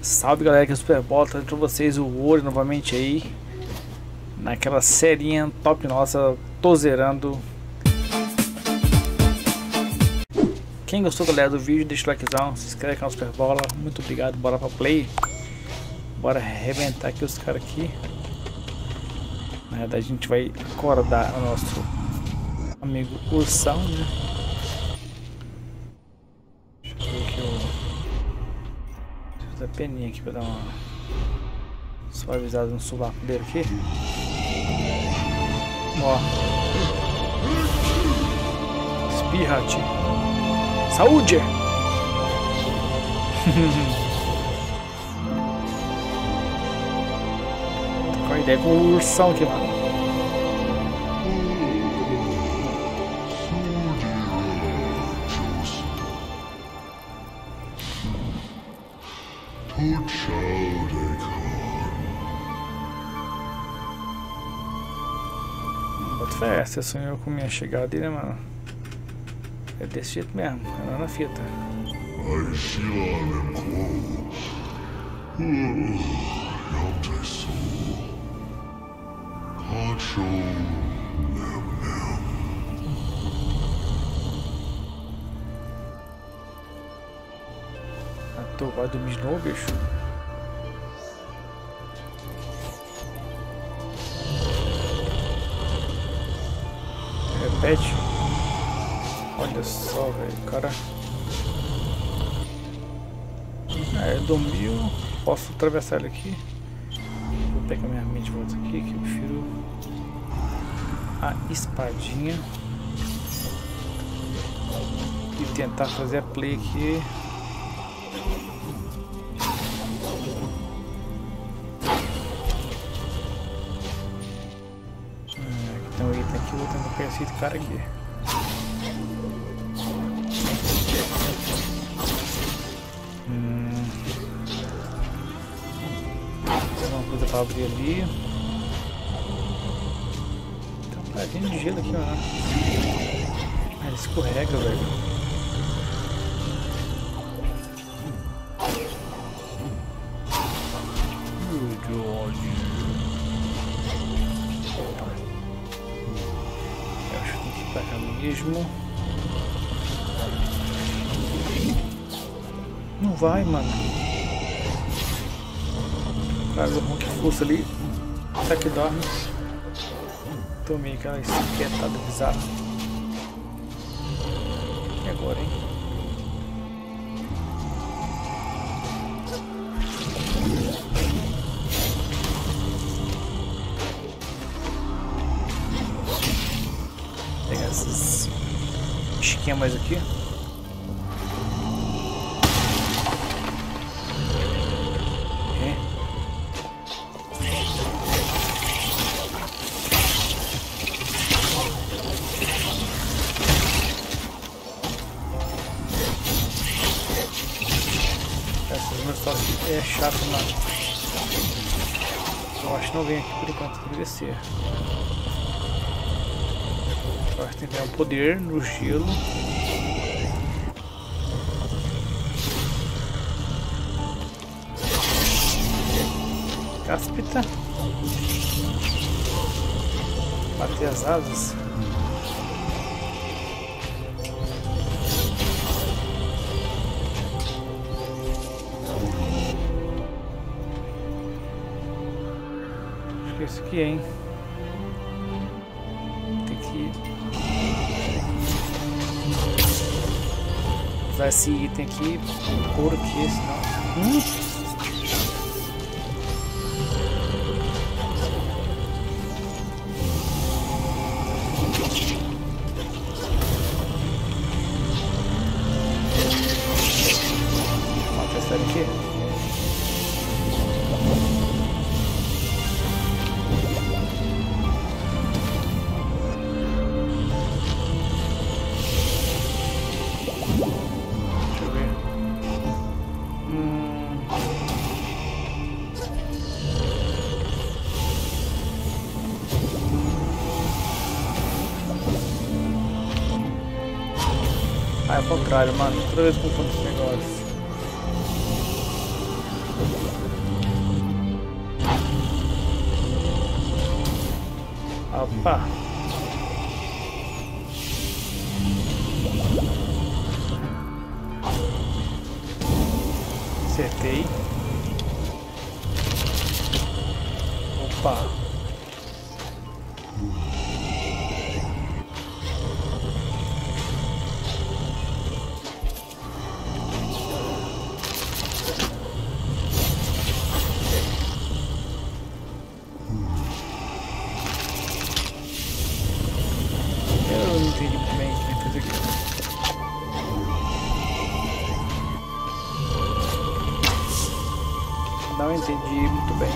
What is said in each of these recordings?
Salve galera, que é o Superbola, trazendo pra vocês o Ori novamente aí. Naquela serinha top nossa, tô zerando. Quem gostou galera do vídeo, deixa o likezão, se inscreve no canal Superbola. Muito obrigado, bora pra play. Bora arrebentar aqui os caras aqui. Na verdade a gente vai acordar o nosso amigo Ursão, né? Deixa eu ver aqui o... a peninha aqui pra dar uma suavizada no sovaco dele aqui. Ó. Espirra, tio. Saúde! Tô com a ideia com o ursão aqui, mano. Bota fé, você sonhou com minha chegada aí, né, mano? É desse jeito mesmo, é lá na fita. Ah, tu vai dormir de novo, bicho? Repete. Olha só, velho, o cara... dormiu. Posso atravessar ele aqui. Vou pegar minha mente de volta aqui, que eu prefiro a espadinha. E tentar fazer a play aqui. Aqui tem um item aqui, vou tentar pegar esse cara aqui. Coisa pra abrir ali. Tem um paradinho de gelo aqui, ó. Ah, ele escorrega, velho. Eu acho que tem que ir pra cá mesmo. Não vai, mano. Cara, o que força ali, até que dorme. Tomei aquela esquentada bizarra. E agora, hein? Vou pegar esses esquemas aqui. É chato, mano. Eu acho que não vem aqui por enquanto, deveria ser. Eu acho que tem que ter um poder no gelo. Cáspita. Bater as asas. Isso aqui, hein? Tem que usar esse item aqui, couro aqui, senão... Vamos testar aqui. Ah, é o contrário, mano. Toda vez que eu confundo esse negócio. Opa! Acertei. Opa! Eu não entendi muito bem o que fazer aqui. Não entendi muito bem.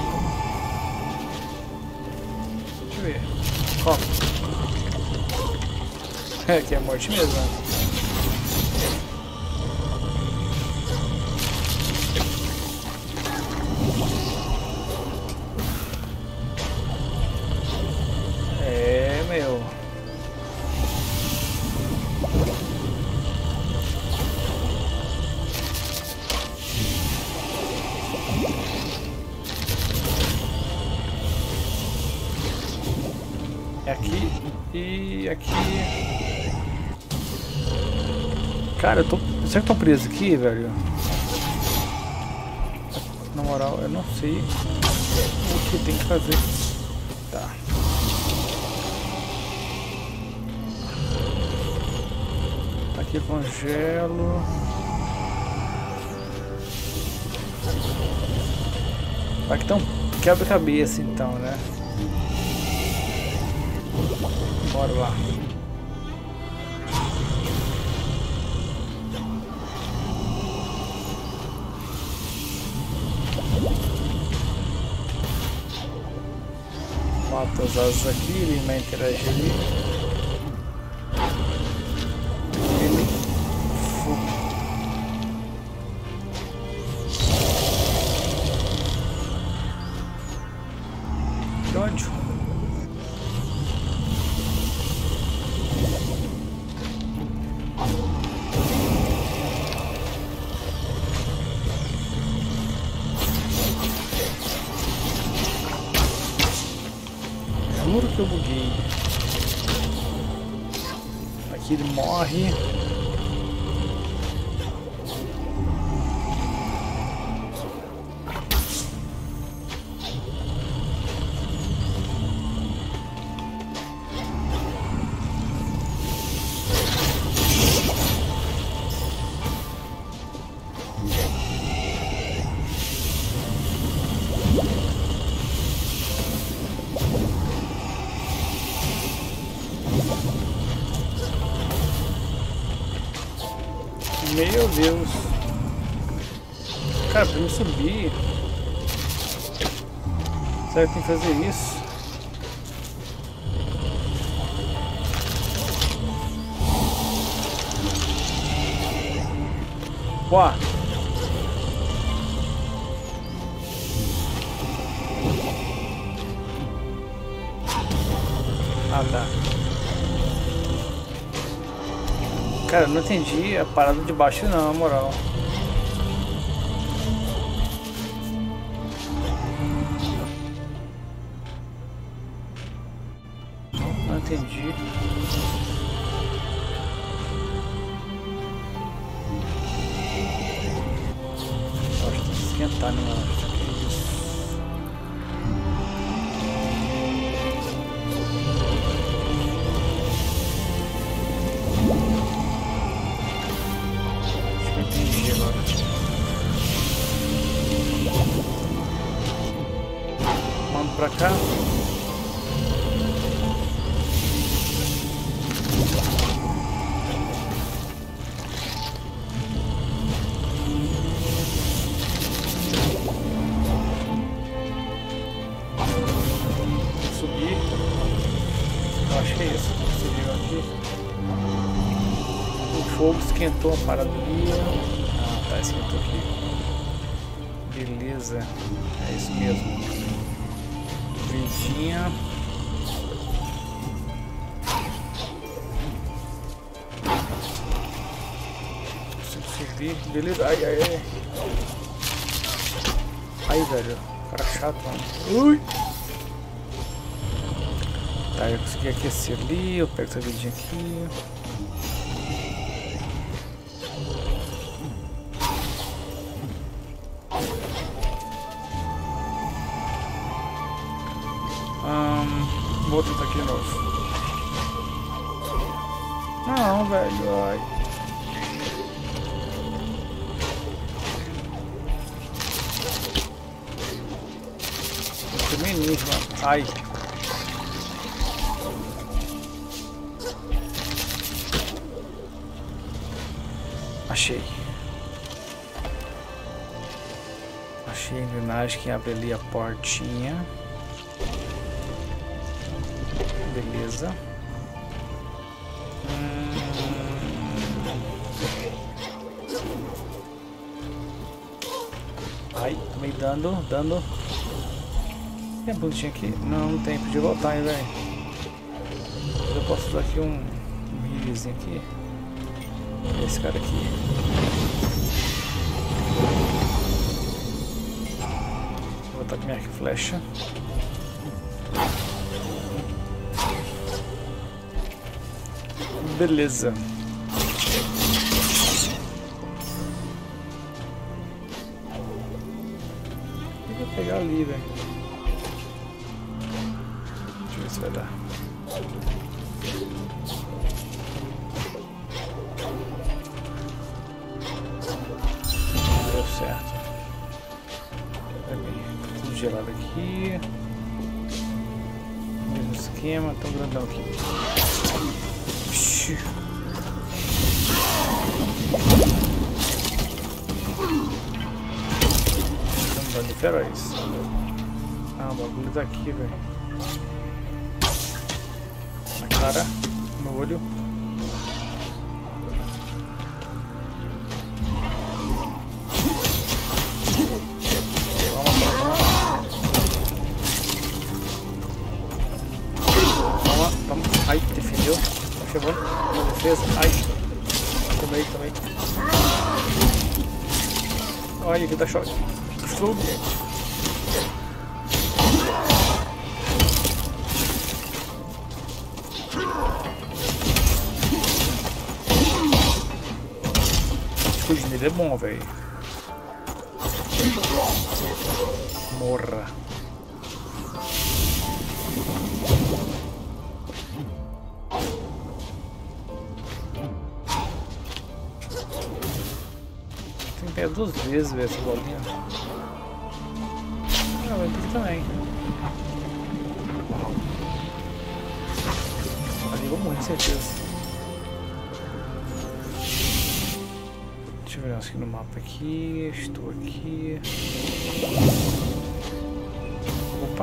Deixa eu ver. Ó. Aqui é morte mesmo, né? É, meu. Aqui e aqui. Cara, eu tô. Será que eu tô preso aqui, velho? Na moral, eu não sei o que tem que fazer. Tá. Aqui eu congelo. Aqui tá um quebra-cabeça então, né? Bora lá. Mata as asas aqui, ele vai interagir ali. Ele... Que ódio. Juro que eu buguei. Aqui ele morre. Meu Deus. Cara, pra me subir. Será que tem que fazer isso? Uau. Ah, tá. Cara, eu não entendi a parada de baixo não, na moral. Não entendi. Acho que tem que esquentar, né, mano? Mando pra cá. Subir. Eu acho que é isso. Subiu aqui. O fogo esquentou a parada ali. Ah, tá, esquentou aqui. Beleza. É isso mesmo. Vidinha. Consigo subir. Beleza. Ai, ai, ai. velho. Cara chato, mano. Ui! Tá, eu consegui aquecer ali. Eu pego essa vidinha aqui. Vou tentar aqui de novo. Não, velho. Ai. Menino, mano. Ai. Achei. Achei a engrenagem que abre ali a portinha. Beleza. Ai, tomei dando. Tem a bonitinha aqui? Não tem, podia voltar, hein, velho. Eu posso usar aqui um healzinho aqui. Esse cara aqui. Vou botar aqui minha arco e flecha. Beleza. Vou pegar ali, velho. Deixa eu ver se vai dar. Deu certo. Tudo gelado aqui. Mesmo esquema, tão grandão aqui. Dano de feroz. Ah, o bagulho tá aqui, velho. Na cara, no olho. Toma. Ai, defendeu. Chegou. Defesa. Ai. Tomei. Olha aqui, dá choque. Fogo. Fugir dele é bom, velho. Morra. Tem que pegar 2 vezes, velho, essa bolinha. Ah, vai ter também. Ali vou morrer, certeza. Deixa eu ver aqui no mapa aqui. Estou aqui. Opa.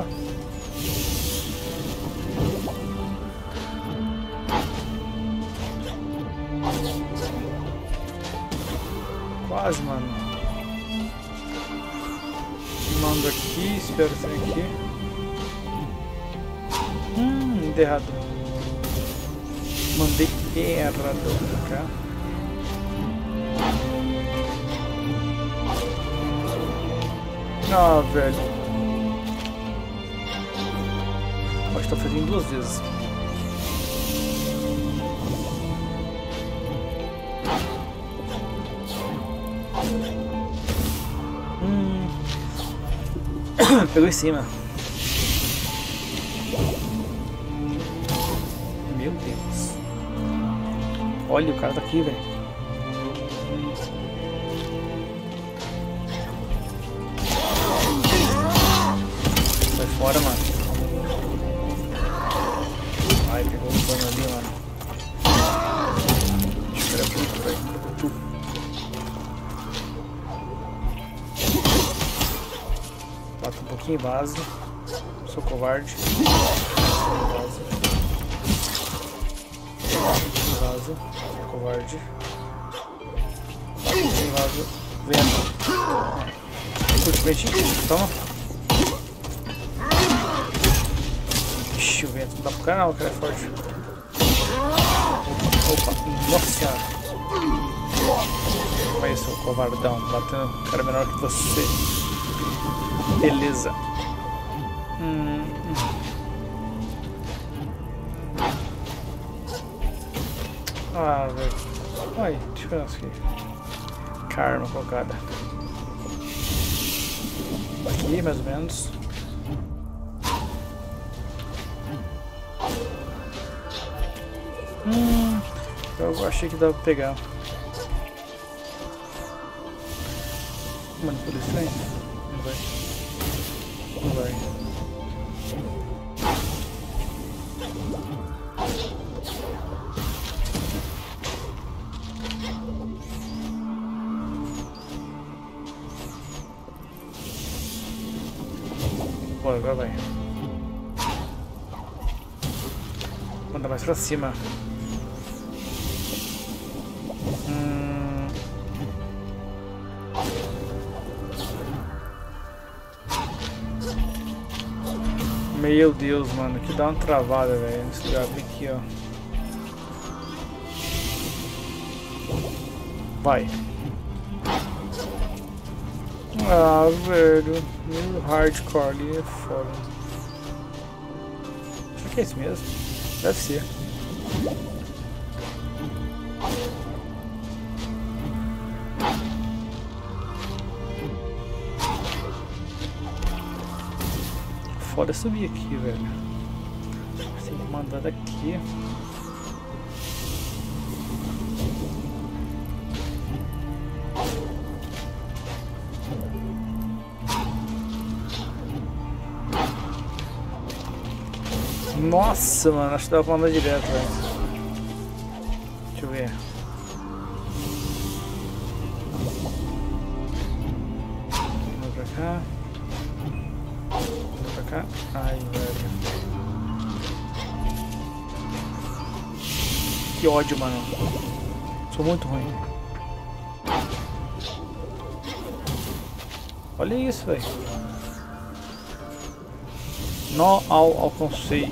Quase, mano. Mando aqui, espero ser aqui. Errado. Mandei errado pra cá. Ah, velho. Acho que tá fazendo 2 vezes. Pegou em cima. Meu Deus. Olha, o cara tá aqui, velho. Sai fora, mano. Ai, pegou um dano ali, mano. Acho que era muito, velho. Bata um pouquinho, vaso. Sou covarde. Vaso. Covarde. Bata um pouquinho, vaso. Vento. Curte o ventinho. Toma. Ixi, o vento não dá pro cara não, o cara é forte. Opa. Nossa senhora. Olha isso, covardão. Batendo um cara menor que você. Beleza. Ah, velho. Ai, diferença aqui. Karma colocada. Aqui, mais ou menos. Eu achei que dava pra pegar. Mano, por isso aí. Não vai. Não vai. Bora, agora vai. Manda mais pra cima. Meu Deus, mano, que dá uma travada, velho, nesse lugar. Vem aqui, ó. Vai. Ah, velho. Meu hardcore ali é foda. Será que é isso mesmo? Deve ser. Foda subir aqui, velho. Tem que mandar daqui. Nossa, mano, acho que dá pra mandar direto, velho. Deixa eu ver. Vamos pra cá. Vamos pra cá. Ai, velho. Que ódio, mano. Sou muito ruim. Olha isso, velho. Não alcancei.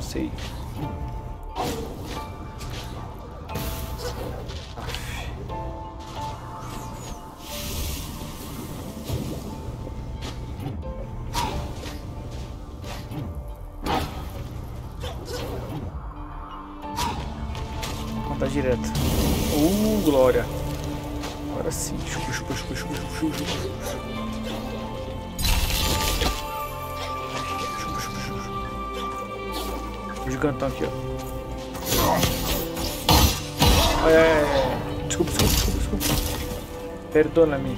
Conta direto. Glória. Agora sim. Chupa. O gigantão aqui, ó. Desculpa. Perdona-me.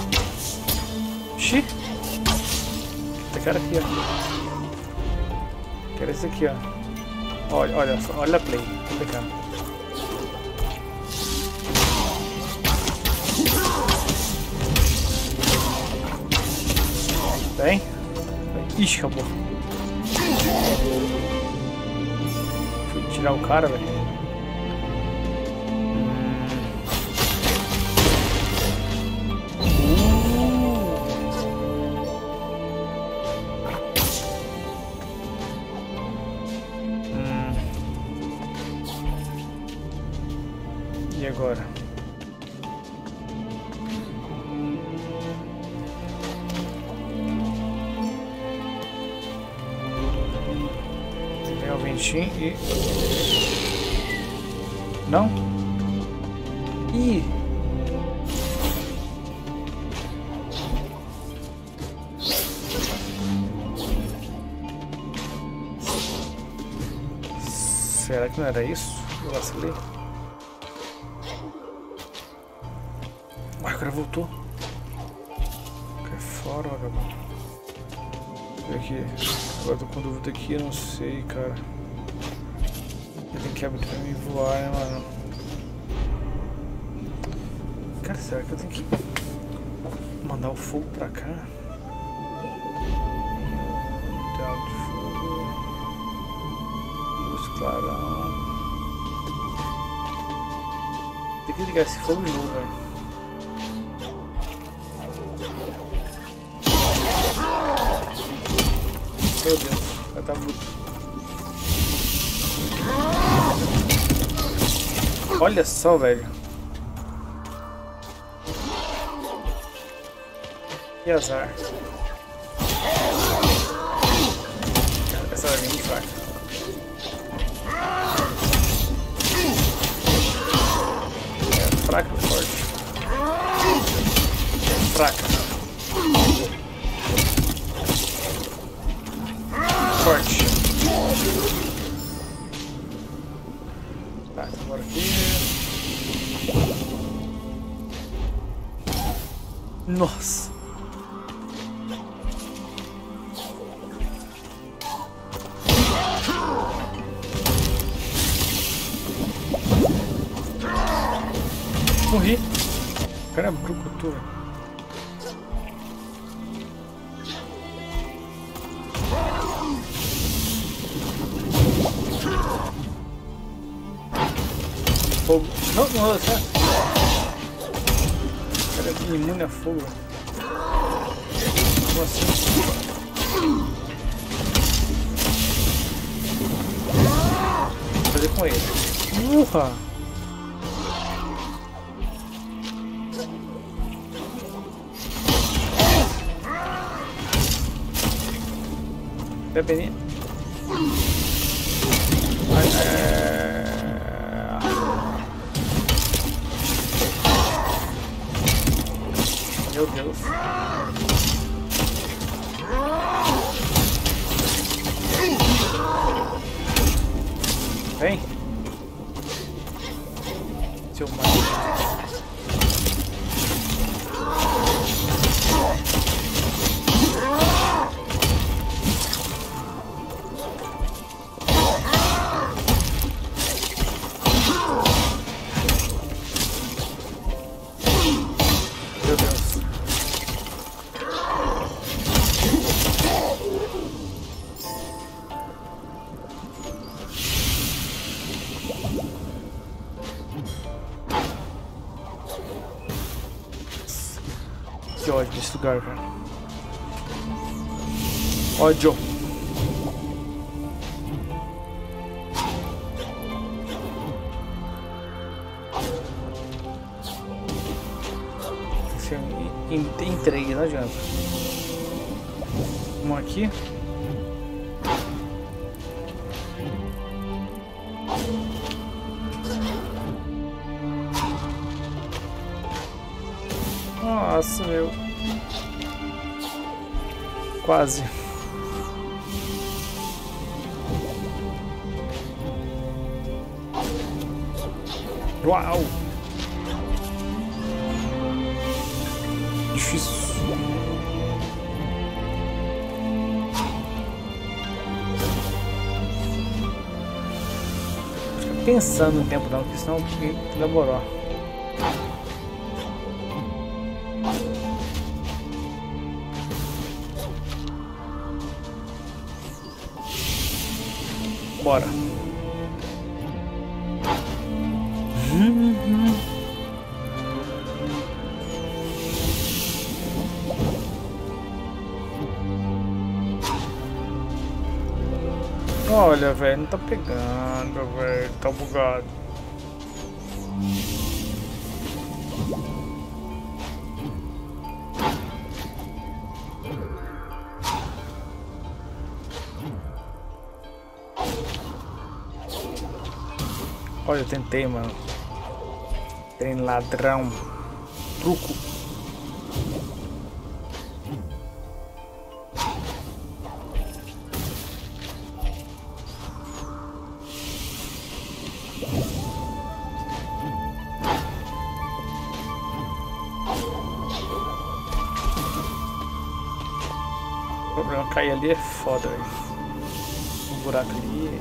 Xi. Esse cara aqui, ó. Quero esse aqui, ó. Olha a play. Vem cá. Vem. Ixi, acabou. Fui tirar o cara, velho. E agora? Tem o ventinho e... Não? Ih! Será que não era isso? Eu vacilei. Ué, o cara voltou. Cai fora, vagabundo. Aqui. Agora tô com dúvida aqui, eu não sei, cara. Ele tem que abrir pra mim voar, né, mano? Cara, será que eu tenho que mandar o fogo pra cá? Teatro de fogo. Luz clarão. Tem que ligar esse fogo de novo, velho. Meu Deus, vai tá muito. Olha só, velho. Que azar. muito fraca. É fraca ou forte? Fraca. Forte. Tá, então bora aqui. Nossa. Morri. O cara é brucutu. Fogo. Não, não, certo. O cara é imune a fogo. Como assim? Vou fazer com ele. Urra! Pepeninha. Meu Deus. Vem. Seu mal. Meu Deus. Que ódio desse lugar, cara. Ódio. Em 3, não adianta. Um aqui. Nossa, meu. Quase. Uau! Difícil. Fica pensando no tempo não, porque senão demorou. Bora. Olha, velho, não tá pegando, velho, tá bugado. Olha, eu tentei, mano. Trem ladrão. Truco. O problema é cair ali é foda, velho. Um buraco ali.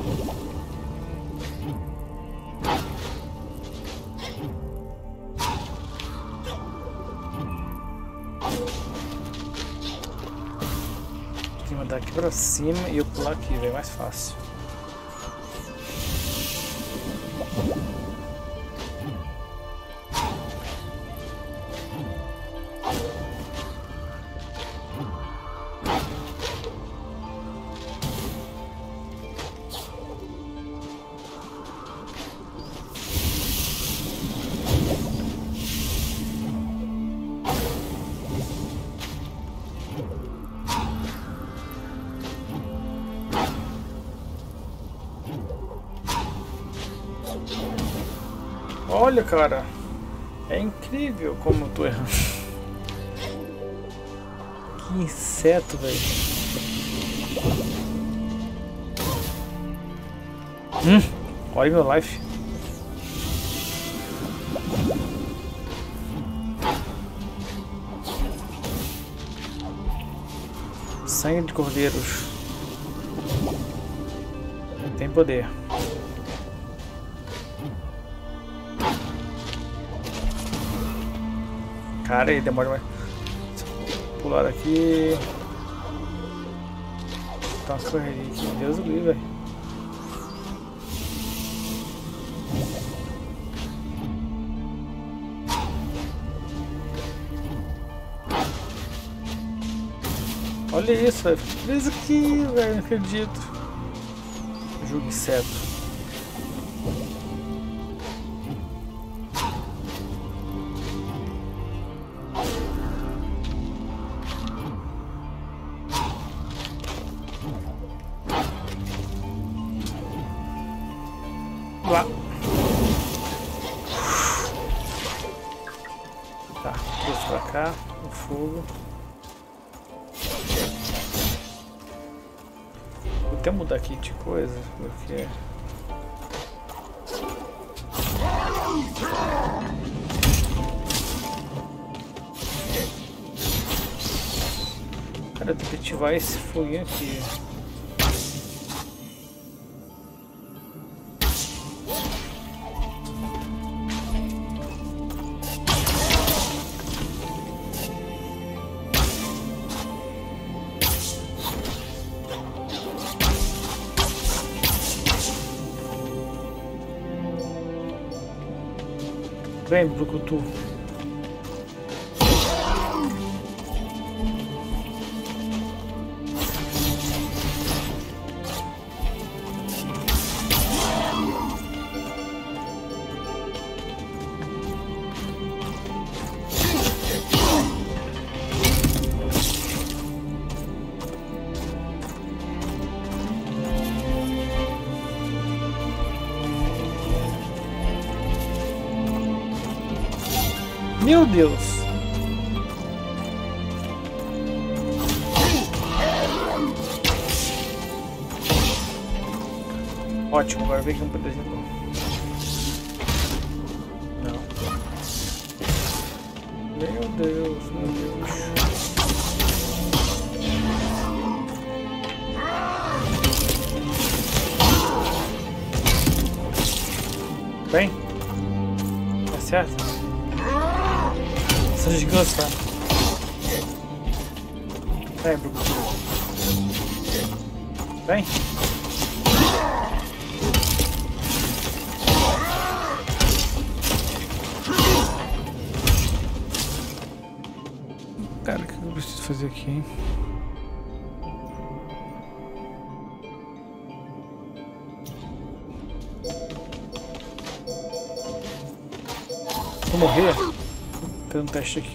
Tem que mandar aqui pra cima e eu pular aqui, velho. Mais fácil. Olha, cara. É incrível como eu tô errando. Que inseto, velho. Olha meu life. Sangue de cordeiros. Tem poder. Cara, ele demora mais. Pular aqui. Tá uma correria aqui. Deus do livre, velho. Olha isso, velho. Olha isso aqui, velho. Não acredito. Jogo inseto. Lá. Tá, trouxe pra cá o fogo. Vou até mudar aqui de coisa, porque... Cara, eu tenho que ativar esse foguinho aqui. Vem, brucutu. Meu Deus! Ótimo, agora vem aqui um pedacinho. Não. Meu Deus, meu Deus. Bem? Tá certo? Essa gigância. Vem, brucutu. Vem. Cara, o que eu preciso fazer aqui, hein? Vou morrer? Tem um teste aqui.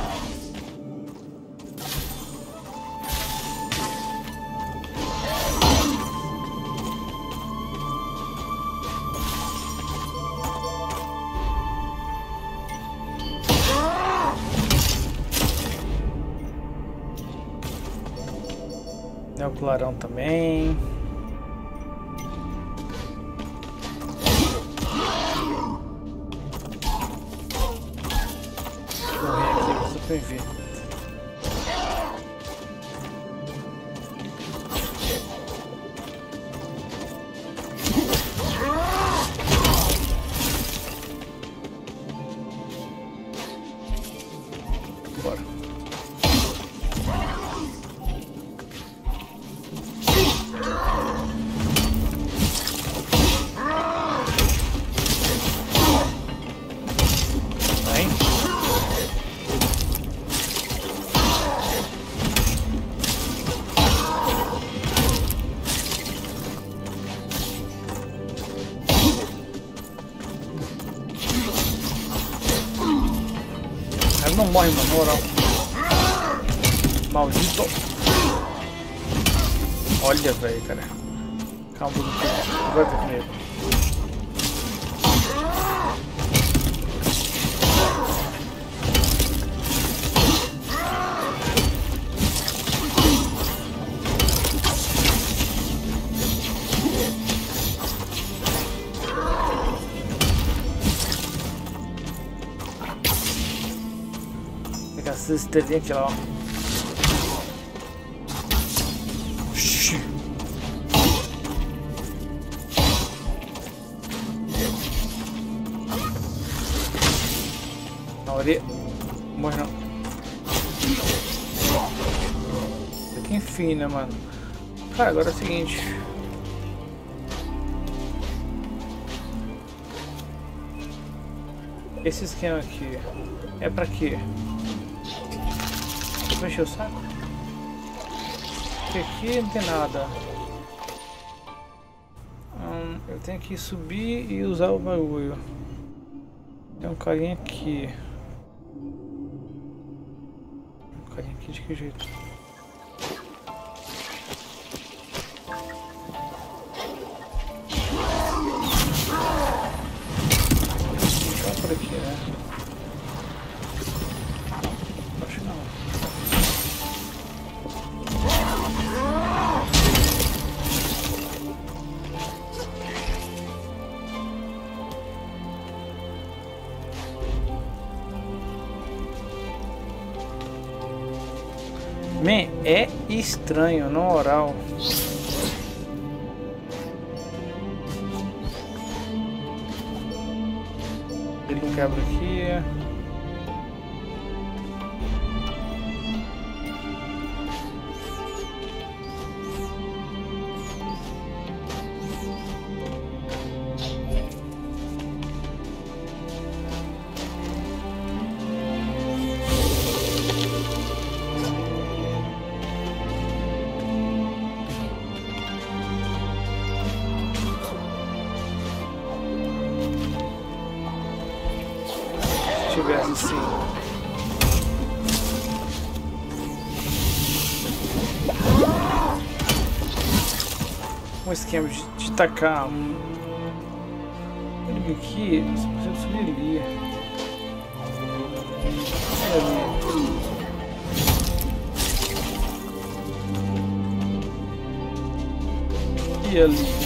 É o clarão também. Bem ver. Bora. Não morre, mano, moral. Maldito. Olha, velho, cara. Calma, vai ver comigo. Essas estrelinhas aqui, ó. Na orelha. Morre não. Que enfim, né, mano? Cara, agora é o seguinte. Esse esquema aqui é pra quê? Pra encher o saco? Porque aqui não tem nada. Eu tenho que subir e usar o bagulho. Tem um carinha aqui. Um carinha aqui de que jeito? Só por aqui, né? Acho que não. Man, é estranho, na moral. Ele quebra aqui. Tivesse assim. Um esquema de tacar ele aqui, se você subir ali. E ali.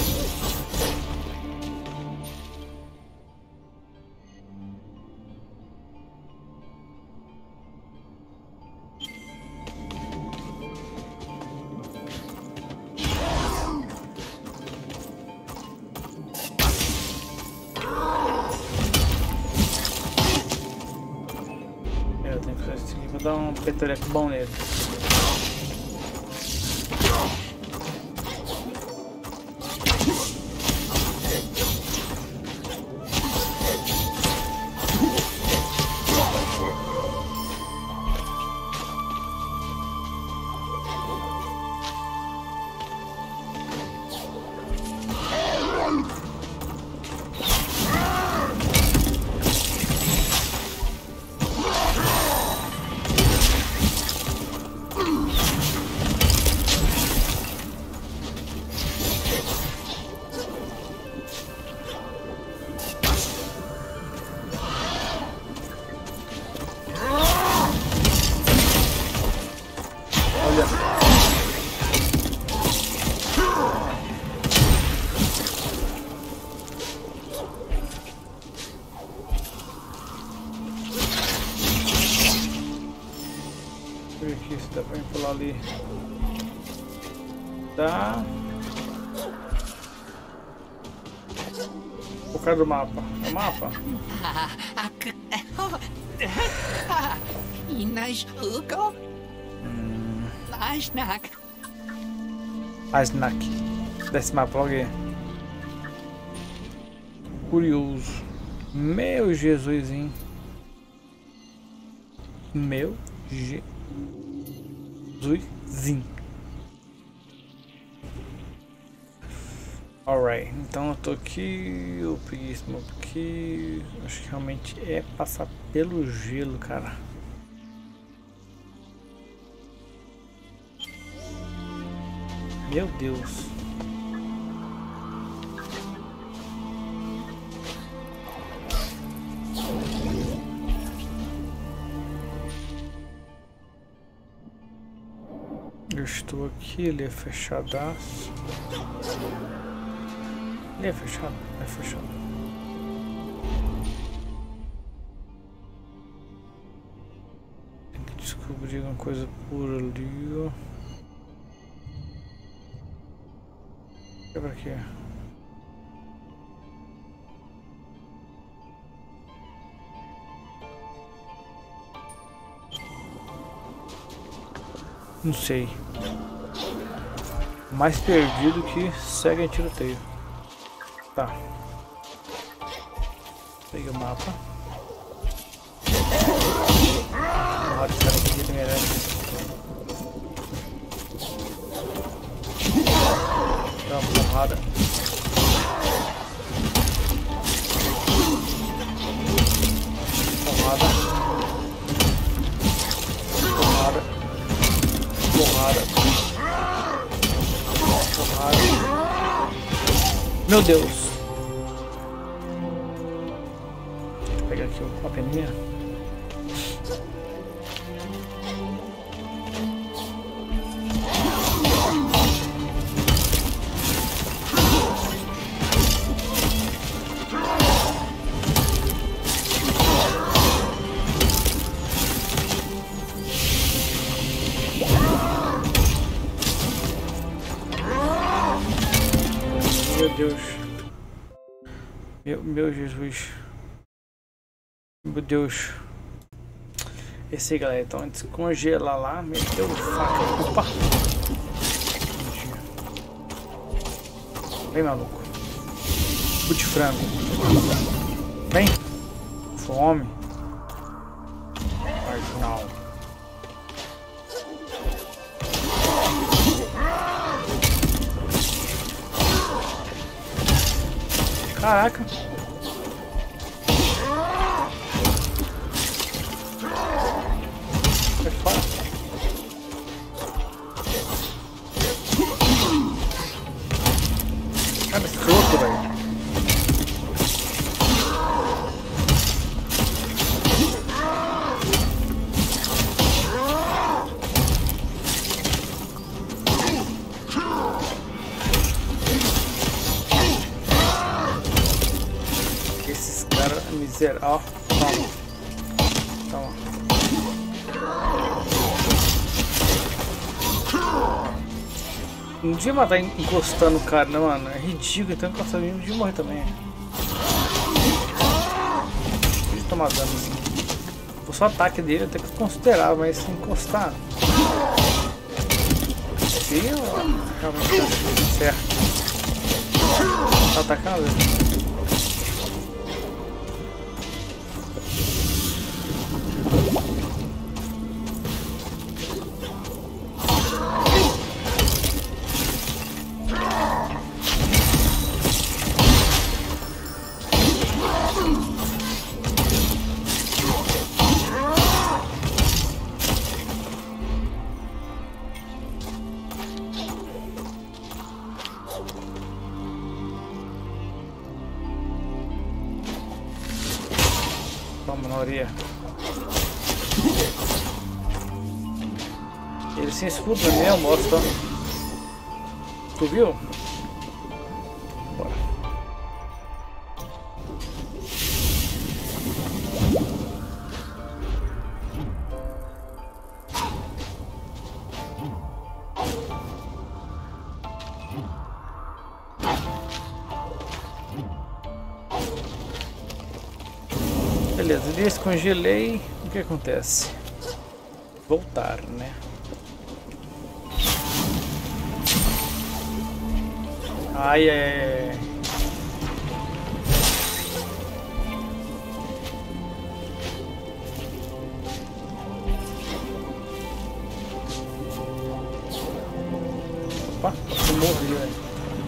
Eu tenho que fazer isso aqui, vou dar um peteleco bom nele. Aqui, se dá pra pular ali. Tá. O cara do mapa. É o mapa? Asnak. Desse mapa logo aí. Curioso. Meu Jesusinho. Meu Jesusinho. Alright, então eu tô aqui, eu peguei esse mapa aqui, acho que realmente é passar pelo gelo, cara. Meu Deus. Eu estou aqui, ele é fechadaço. Ele é fechado? É fechado. Tem que descobrir alguma coisa por ali, ó. É pra quê? Não sei. Mais perdido que segue em tiroteio. Tá. Peguei o mapa. Olha esse cara aqui, ele merece. Dá uma porrada. Porrada. Porrada. Porrada. Porrada. Meu Deus. Vou pegar aqui uma peninha. Meu Deus. Meu Jesus. Meu Deus. Esse aí, galera. Então, descongelar lá. Meteu faca. Opa! Vem, maluco. Cu de frango. Vem. Fome. Marginal. Caraca. Sai fora. Cara, escroto, velho. Ó, toma. Toma. Não devia matar encostando o cara, né, mano? É ridículo, então encostar mesmo de morrer também. Deixa eu tomar dano assim. O só ataque dele até que considerável, mas se encostar. Esse aí realmente tá certo. Tá atacando? Toma na orelha. Ele sem escudo mesmo, mostra. Tu viu? Bora. Beleza, descongelei. O que acontece? Voltar, né? Ai, é. Opa, eu morri, velho.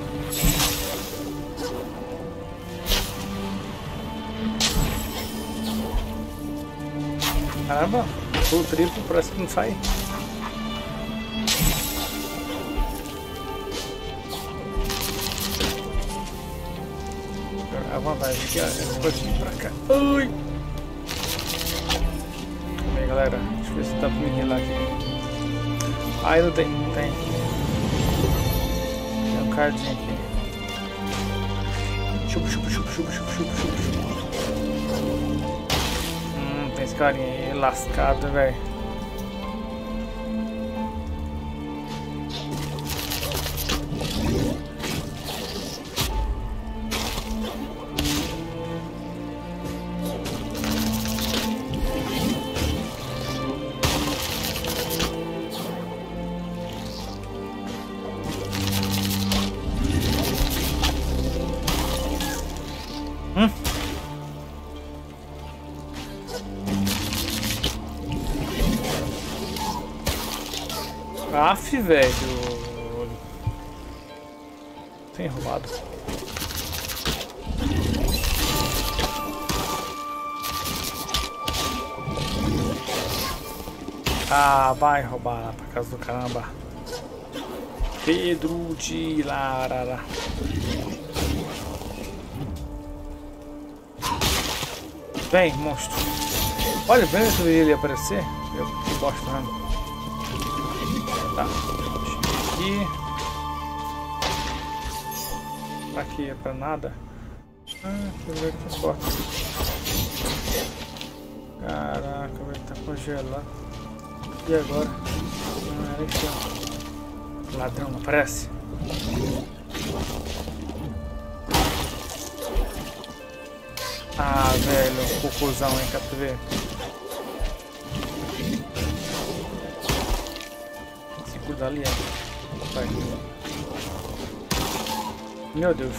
Caramba, o triplo parece que não sai. A vantagem aqui, ó, essa coisinha pra cá. Ui! Calma aí, galera. Deixa eu ver se dá pra me healar aqui. Ai, não tem. Tem. Tem um cardinho aqui. Chupa, chupa, chupa, chupa, chupa, chupa, chupa, chupa. Tem esse carinha aí lascado, velho. Aff, velho. Tem roubado. Ah, vai roubar lá pra casa do caramba. Pedro de Larara. Vem, monstro. Olha, vem que ele ia aparecer. Eu que gosto, né? Tá. Chega aqui. Pra aqui é pra nada. Ah, deixa eu ver aqui as portas. Caraca, vai tá congelado. E agora? Ah, era isso. Ladrão, não aparece? Ah, velho, cocôzão, hein, quer ver? Se cuidar ali, vai. Meu Deus.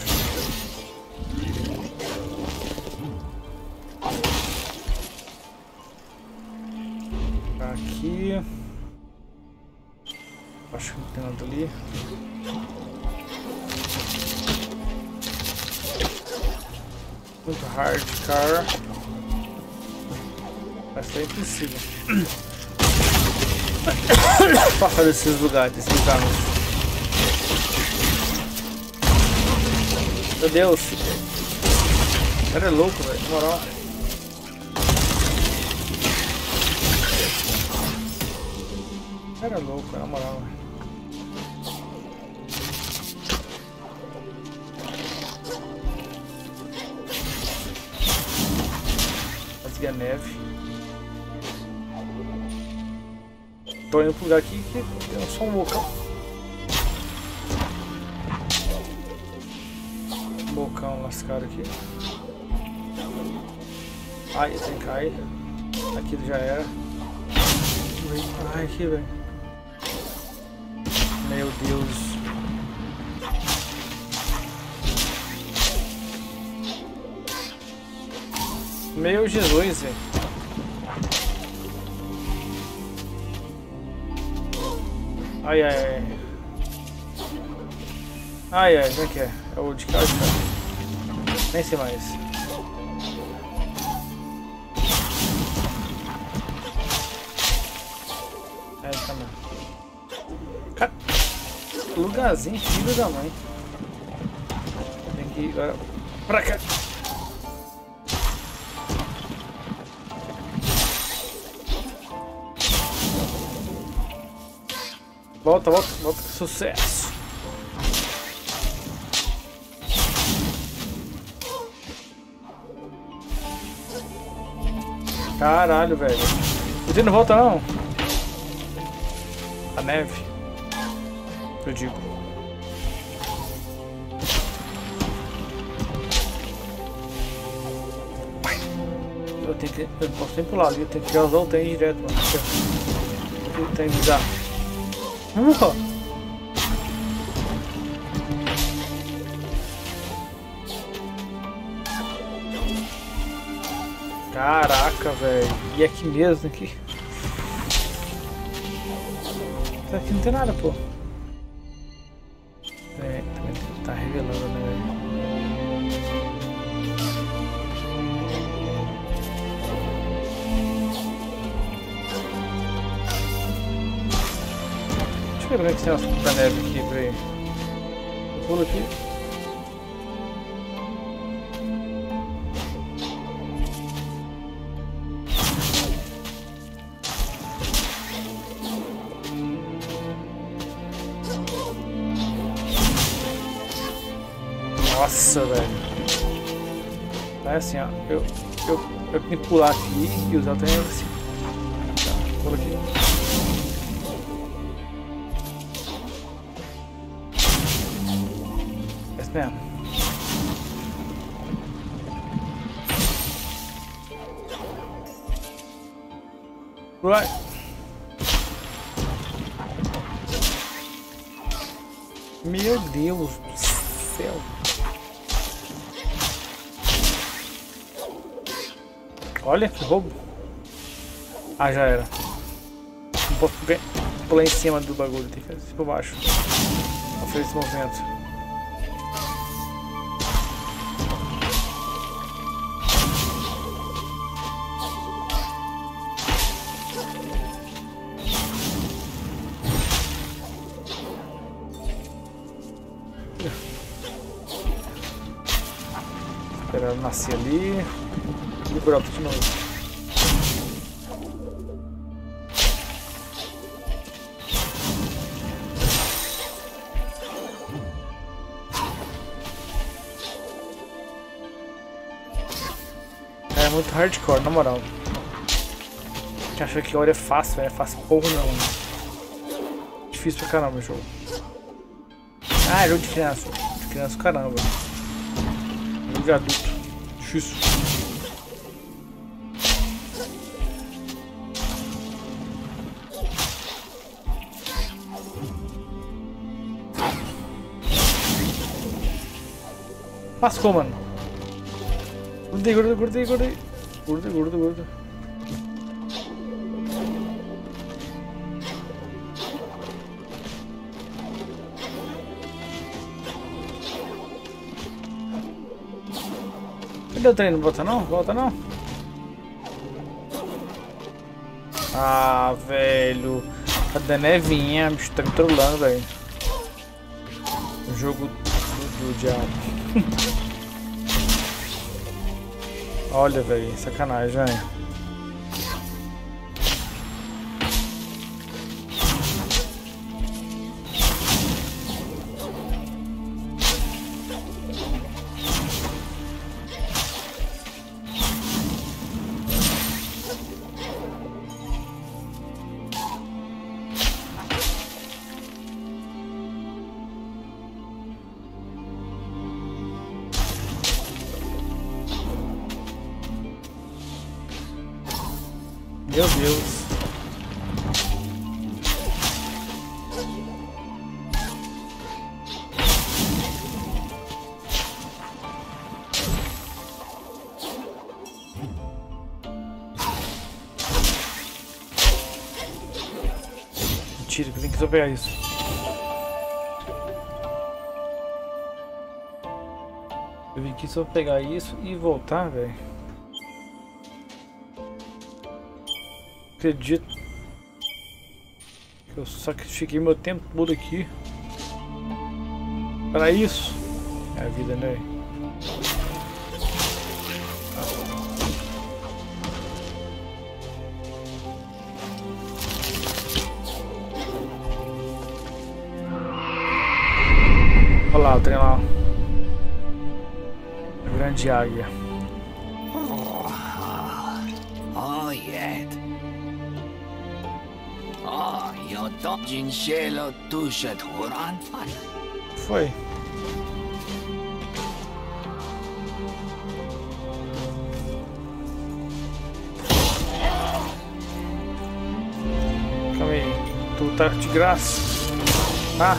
Aqui. Acho que não tem nada ali. Muito hard car. Vai ser impossível. Pra fazer esses lugares, esses carros. Meu Deus. O cara é louco, velho. Na moral. O cara é louco, na moral. Rasguei a neve. Tô indo pro lugar aqui que tem só um vulcão. Vulcão lascado aqui. Ai, tem que cair. Aqui já era. Ai, aqui, velho. Meu Deus. Meu Jesus, velho. Ai, ai, ai. Ai, ai, como é que é? É o de cá, de cá. Nem sei mais. É, também. Cara, lugarzinho, filho da mãe. Tem que ir agora pra cá. Volta, volta, volta. Sucesso. Caralho, velho. Você não volta, não? A neve. Eu digo. Eu tenho que... Eu não posso nem pular ali. Eu tenho que já usar o trem direto, mano. O trem já. Caraca, velho. E aqui mesmo, aqui. Aqui não tem nada, pô. É, também tá revelando, né, velho? Deixa eu ver como é que tem umas puta neve aqui, velho. Eu pulo aqui. Nossa, velho. É assim, ó. Eu tenho que pular aqui e usar o trem assim. Tá, pula aqui. Esse mesmo. Right. Meu Deus do céu. Olha que roubo. Ah, já era. Não posso ganhar. pular em cima do bagulho, tem que fazer por baixo. Pra fazer esse movimento. Esperar ela nascer ali e brota de novo. É muito hardcore, na moral. Quem acha que Ori é fácil, é fácil porra não. Difícil pra caramba o jogo. Ah, é jogo de criança. De criança caramba. Jogo de adulto. Difícil. Lascou, mano. Gordei. Gordo. Cadê o trem? Não volta não? Volta não? Ah, velho. Cadê a nevinha? O bicho tá me trollando, velho. O jogo do diabo. Olha, velho, sacanagem, velho. Meu Deus. Mentira, que eu tenho que só pegar isso. Eu vim aqui só pegar isso e voltar, velho. Acredito que eu sacrifiquei meu tempo todo aqui para isso. É a vida, né? Olha lá o trem lá. A grande águia. Foi. Calma aí. Tu tá de graça. Ah.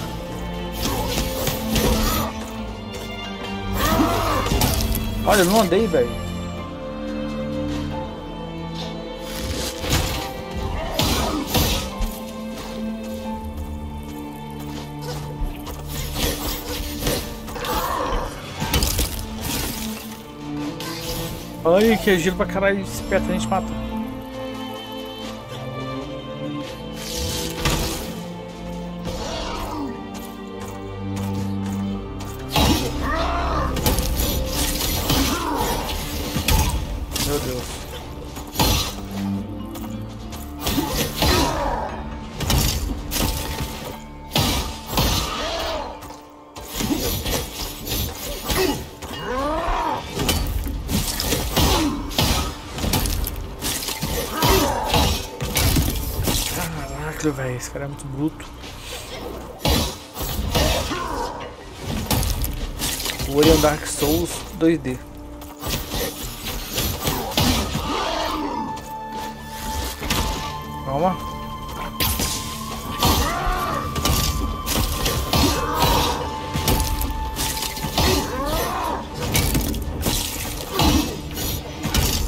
Olha, eu não andei, velho. Ai, que é giro pra caralho, esperto, a gente mata. Meu Deus. Véio, esse cara é muito bruto. O Ori é um Dark Souls 2D. Calma.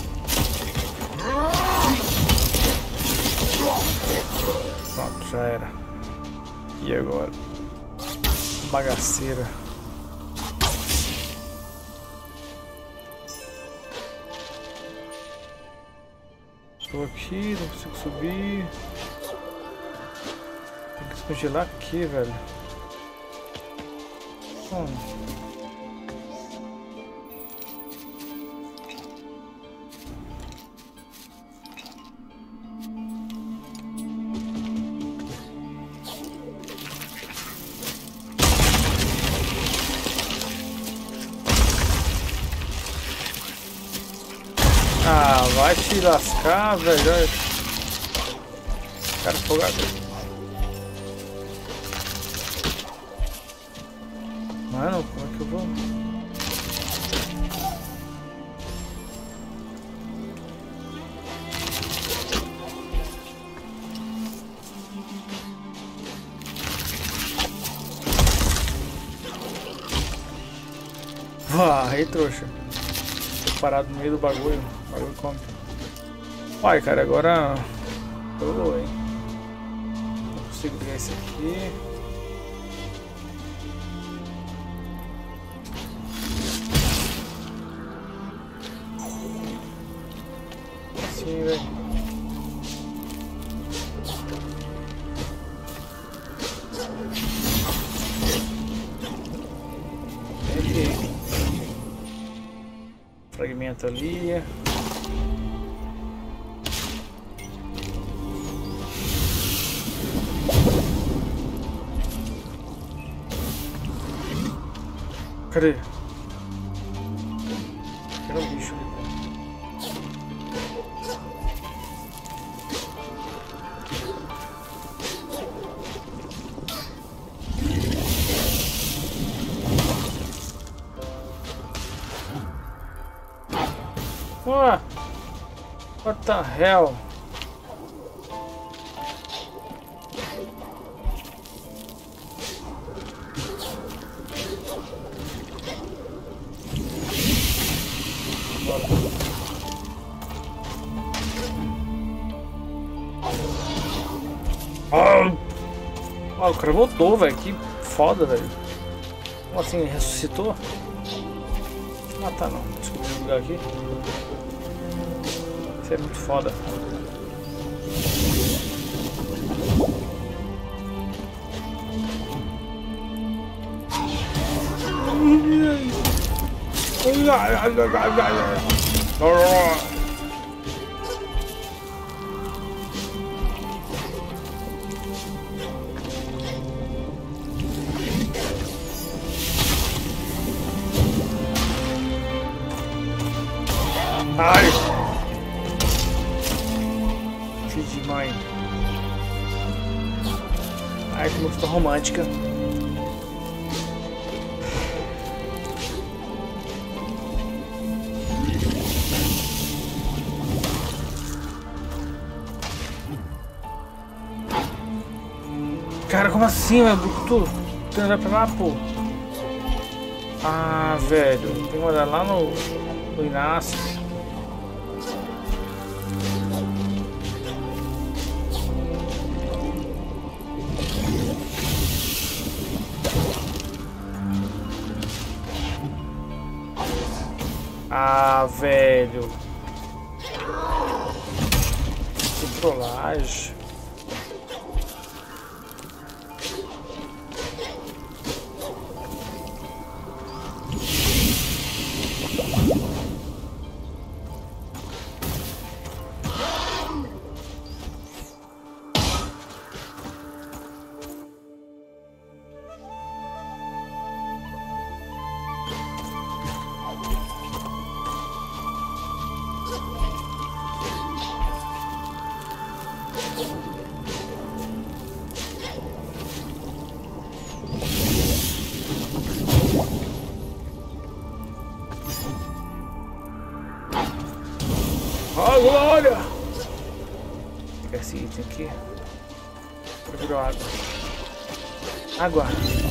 Pronto, já era. E agora? Bagaceira. Tô aqui, não consigo subir. Tem que descongelar aqui, velho. Ah, vai te lascar, velho. Cara folgado. Mano, como é que eu vou? Aí, trouxa. Tô parado no meio do bagulho. O bagulho come. Vai, cara, agora. Tô, hein? Não consigo ligar esse aqui. Assim, velho. Fragmento ali. Cadê? Era um bicho ali. What the hell? O cara voltou, velho. Que foda, velho. Como assim? Ressuscitou? Não matar não. Desculpa o lugar aqui. Isso é muito foda. Ai! Filho de mãe. Ai, que música romântica. Cara, como assim, velho? Tu vai pra lá, pô? Ah, velho. Tem que mandar lá no Inácio. Ah, velho. Que trollagem. Oh, glória! Pegar esse item aqui. Virou água. Água.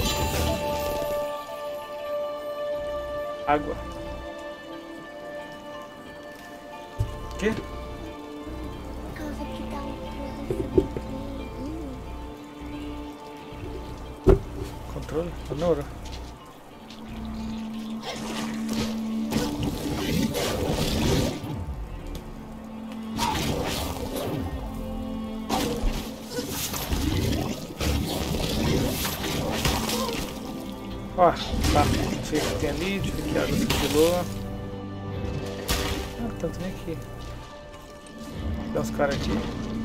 Água. O quê? controle. Demorou. Ó, tá. Não sei o que tem ali. Deixa eu ver que água se tirou. Ah, tanto nem aqui. Tem uns caras aqui.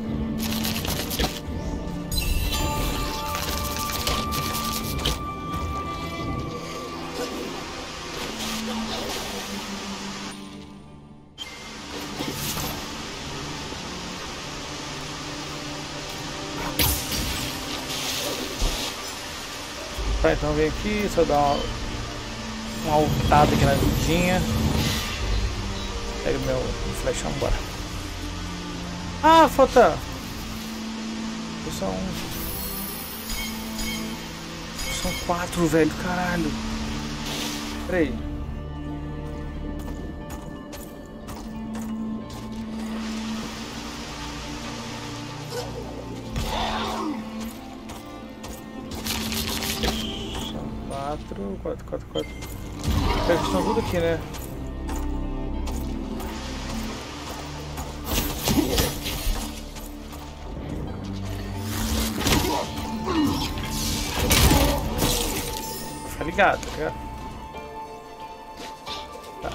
Tá, então vem aqui, só dar uma ultada aqui na vidinha. Pega o meu flechão, bora. Ah, falta... São 4, velho, caralho. Pera aí. São 4. Eles estão tudo aqui, né? Fica ligado, tá ligado? Tá.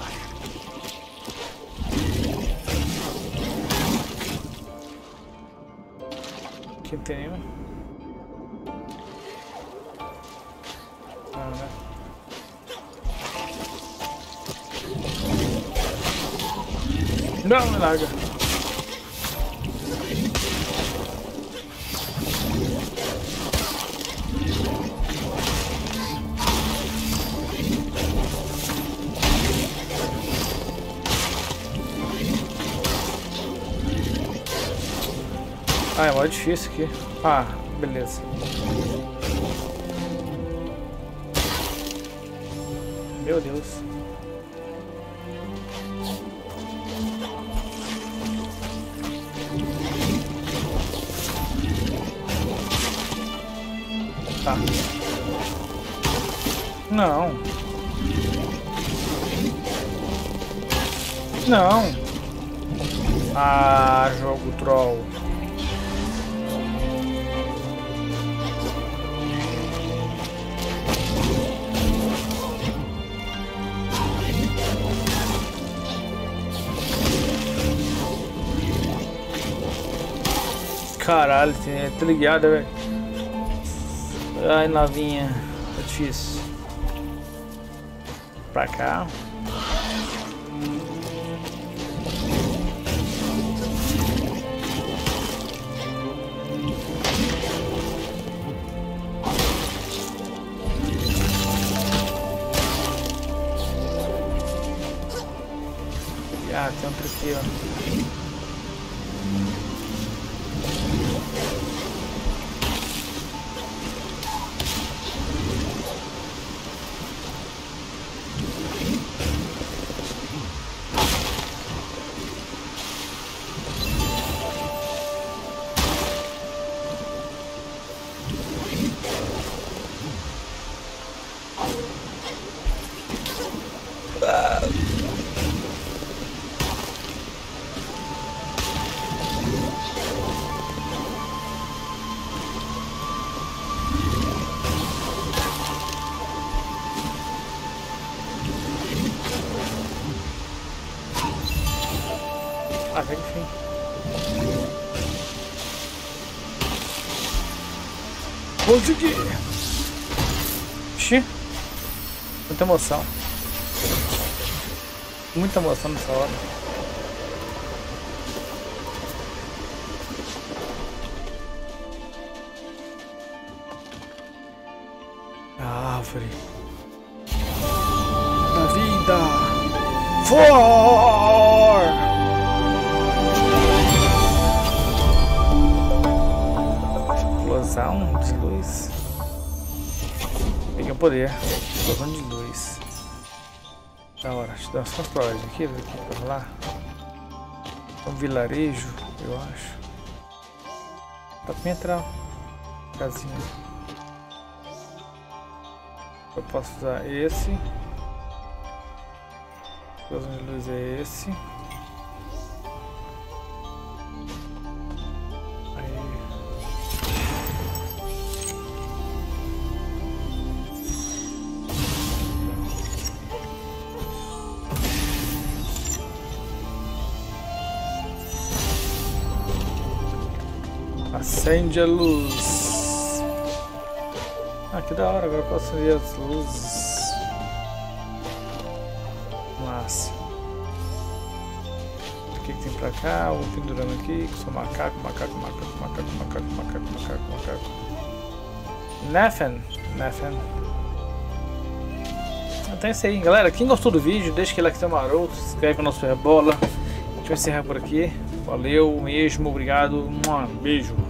Aqui não tem nenhum. Não, né? Não, me larga. Ah, é mó difícil aqui. Ah, beleza. Meu Deus. Tá. Não. Não. Ah, jogo troll. Caralho, tô ligado, velho. Ai, novinha. Tá difícil. Pra cá. Ah, tem outro aqui, ó. Ah, enfim. Consegui! Ixi. Muita emoção. Muita emoção nessa hora. Árvore da vida. For! Explosão de luz. Peguei o poder. Explosão de luz. Da hora. Deixa eu dar umas exploradas aqui, ver aqui pra lá. Um vilarejo, eu acho. Dá pra entrar. Casinha. Eu posso usar esse. O expansor de luz é esse. Acende a luz. Ah, que da hora, agora eu posso acender as luzes. Massa. O que tem pra cá? Vou pendurando aqui, que sou macaco. Nathan. Então é isso aí, galera. Quem gostou do vídeo, deixa aquele like maroto, se inscreve no nosso Superbola. A gente vai encerrar por aqui. Valeu mesmo, obrigado. Beijo.